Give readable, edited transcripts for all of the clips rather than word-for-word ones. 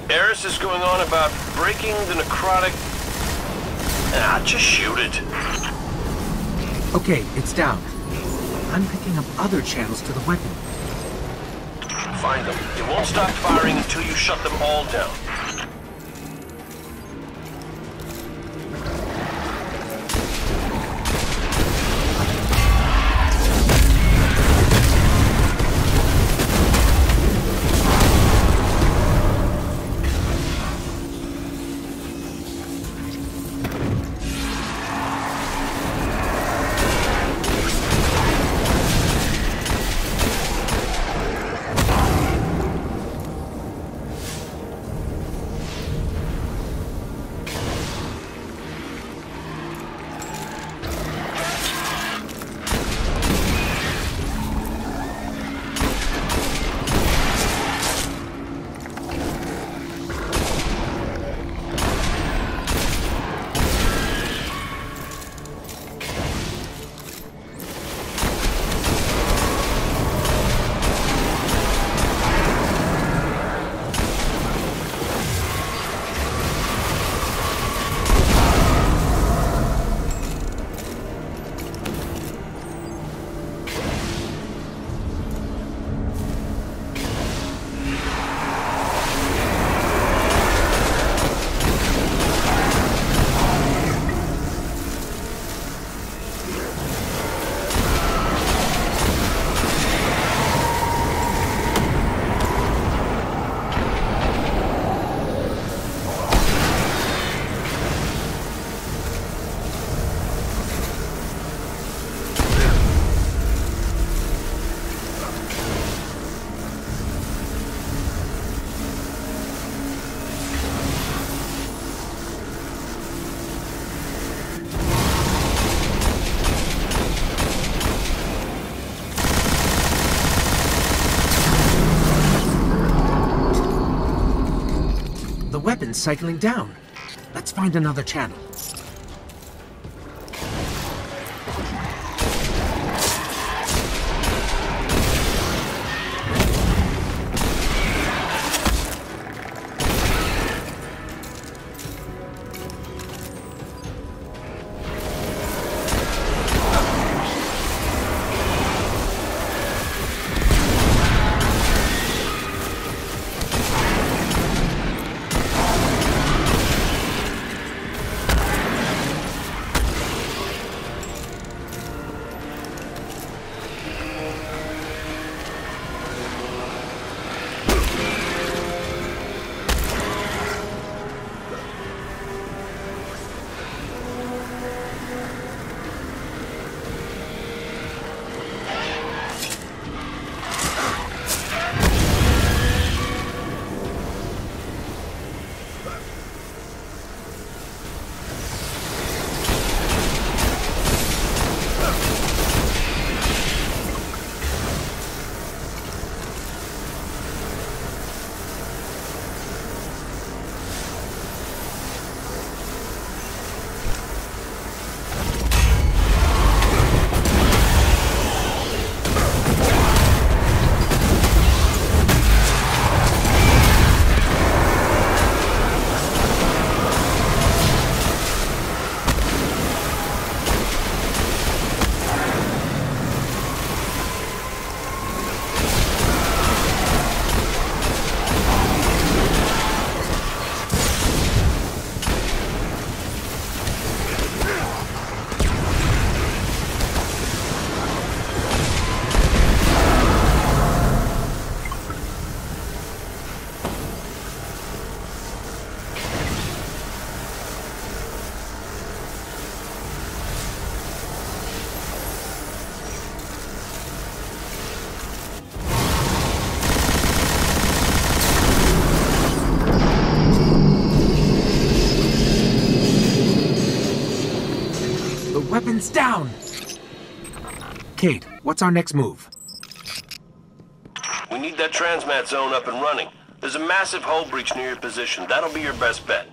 Eris is going on about breaking the necrotic... just shoot it. Okay, it's down. I'm picking up other channels to the weapon. Find them. It won't stop firing until you shut them all down. Weapons cycling down. Let's find another channel. Weapons down! Kate, what's our next move? We need that transmat zone up and running. There's a massive hull breach near your position. That'll be your best bet.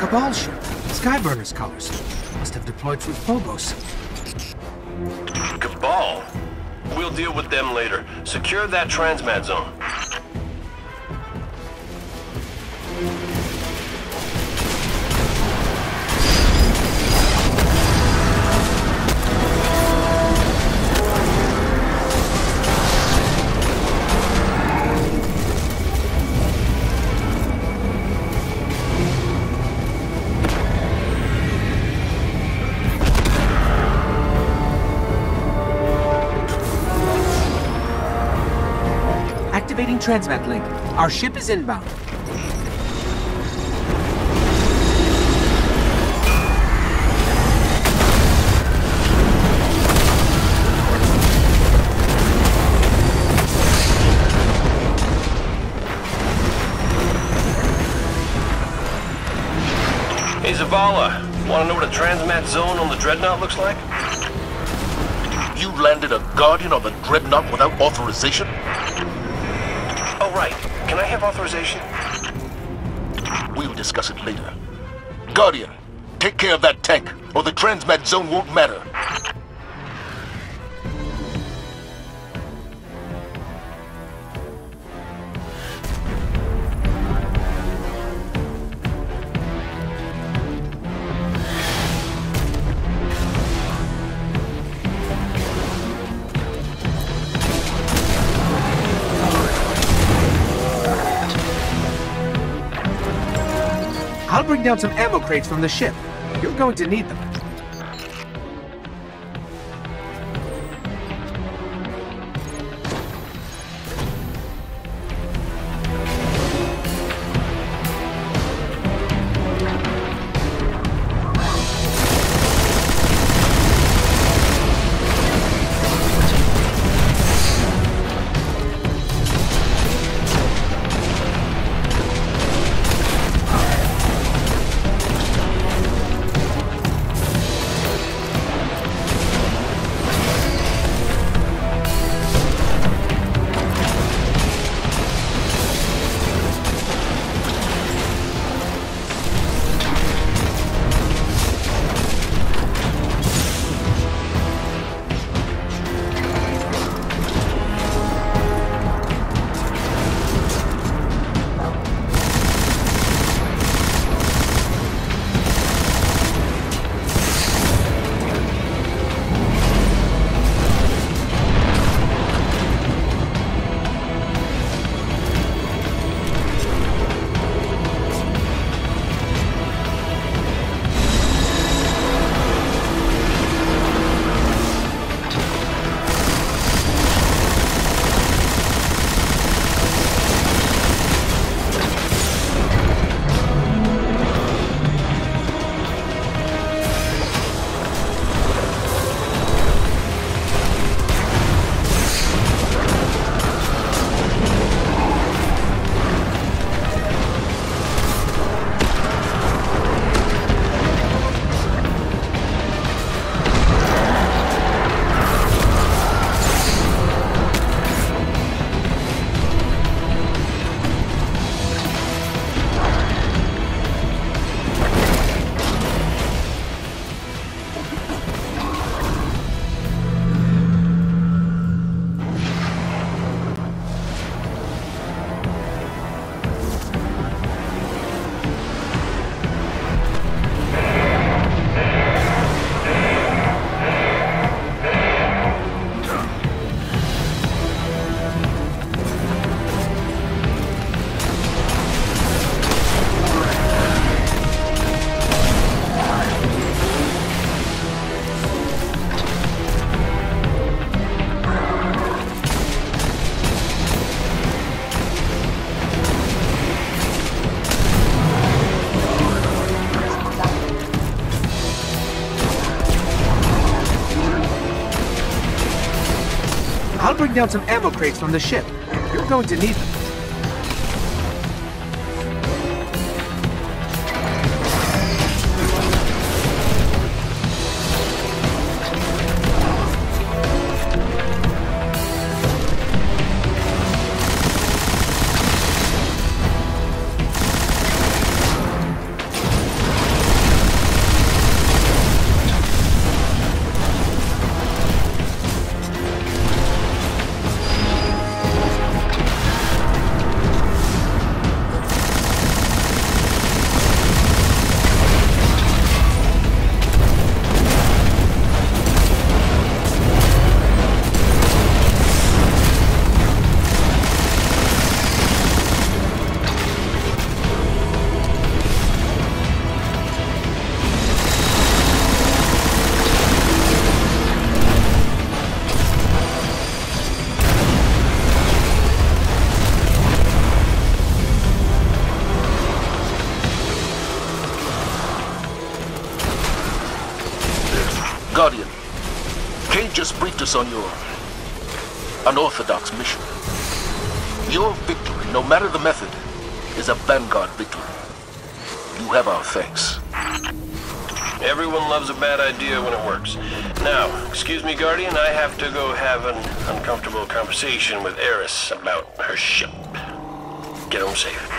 Cabal ship. Skyburner's colors. Must have deployed from Phobos. Cabal? We'll deal with them later. Secure that transmat zone. Activating transmat link. Our ship is inbound. Hey, Zavala. Want to know what a transmat zone on the Dreadnought looks like? You landed a Guardian on the Dreadnought without authorization? Oh, right. Can I have authorization? We'll discuss it later. Guardian, take care of that tank, or the transmat zone won't matter. I'll bring down some ammo crates from the ship. You're going to need them. I'll bring down some ammo crates from the ship. You're going to need them. Cade just briefed us on your unorthodox mission. Your victory, no matter the method, is a Vanguard victory. You have our thanks. Everyone loves a bad idea when it works. Now, excuse me, Guardian, I have to go have an uncomfortable conversation with Eris about her ship. Get home safe.